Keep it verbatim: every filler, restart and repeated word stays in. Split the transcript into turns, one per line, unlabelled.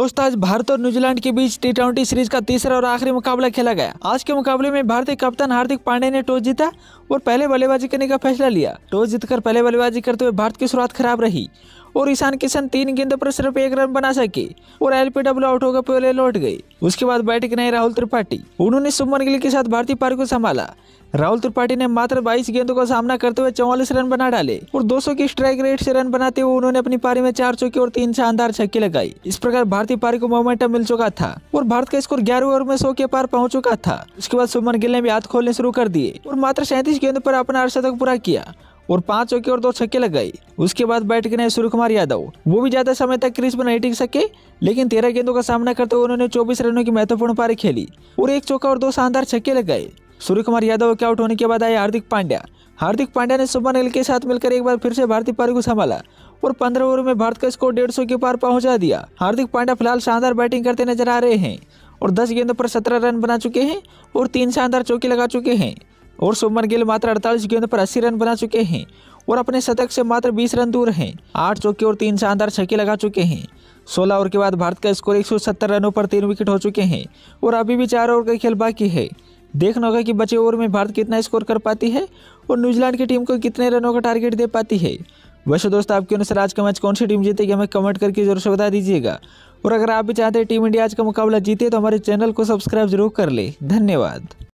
दोस्तों आज भारत और न्यूजीलैंड के बीच टी ट्वेंटी सीरीज का तीसरा और आखिरी मुकाबला खेला गया। आज के मुकाबले में भारतीय कप्तान हार्दिक पांड्या ने टॉस जीता और पहले बल्लेबाजी करने का फैसला लिया। टॉस जीतकर पहले बल्लेबाजी करते हुए भारत की शुरुआत खराब रही और ईशान किशन तीन गेंदों पर सिर्फ एक रन बना सके और एलपीडब्ल्यू आउट होकर पहले लौट गए। उसके बाद बैटिंग नहीं राहुल त्रिपाठी, उन्होंने शुभमन गिल के साथ भारतीय पारी को संभाला। राहुल त्रिपाठी ने मात्र बाईस गेंदों का सामना करते हुए चौवालीस रन बना डाले और दो सौ की स्ट्राइक रेट से रन बनाते हुए उन्होंने अपनी पारी में चार चौके और तीन शानदार छक्के लगाई। इस प्रकार भारतीय पारी को मोमेंटम मिल चुका था और भारत का स्कोर ग्यारह ओवर में सौ के पार पहुंच चुका था। उसके बाद शुभमन गिल ने भी हाथ खोलने शुरू कर दिए और मात्र सैंतीस गेंदों पर अपना अर्धशतक पूरा किया और पांच चौके और दो छक्के लगाए। उसके बाद बैट करने सूर्यकुमार यादव, वो भी ज्यादा समय तक क्रीज पर नहीं टिक सके, लेकिन तेरह गेंदों का सामना करते हुए उन्होंने चौबीस रनों की महत्वपूर्ण पारी खेली और एक चौका और दो शानदार छक्के लगाए। सूर्यकुमार यादव के आउट होने के बाद आए हार्दिक पांड्या। हार्दिक पांड्या ने शुभमन गिल के साथ मिलकर एक बार फिर से भारतीय पारी को संभाला और पंद्रह ओवर में भारत का स्कोर डेढ़ सौ के पार पहुंचा दिया। हार्दिक पांड्या फिलहाल शानदार बैटिंग करते नजर आ रहे हैं और दस गेंदों पर सत्रह रन बना चुके हैं और तीन शानदार चौके लगा चुके हैं और शुभमन गिल मात्र अड़तालीस गेंदों पर अस्सी रन बना चुके हैं और अपने शतक से मात्र बीस रन दूर हैं। आठ चौके और तीन शानदार छक्के लगा चुके हैं। सोलह ओवर के बाद भारत का स्कोर एक सौ सत्तर रनों पर तीन विकेट हो चुके हैं और अभी भी चार ओवर का खेल बाकी है। देखना होगा कि बचे ओवर में भारत कितना स्कोर कर पाती है और न्यूजीलैंड की टीम को कितने रनों का टारगेट दे पाती है। वैसे दोस्तों आपके अनुसार आज का मैच कौन सी टीम जीतेगी हमें कमेंट करके जरूर से बता दीजिएगा और अगर आप भी चाहते हैं टीम इंडिया आज का मुकाबला जीते तो हमारे चैनल को सब्सक्राइब जरूर कर ले। धन्यवाद।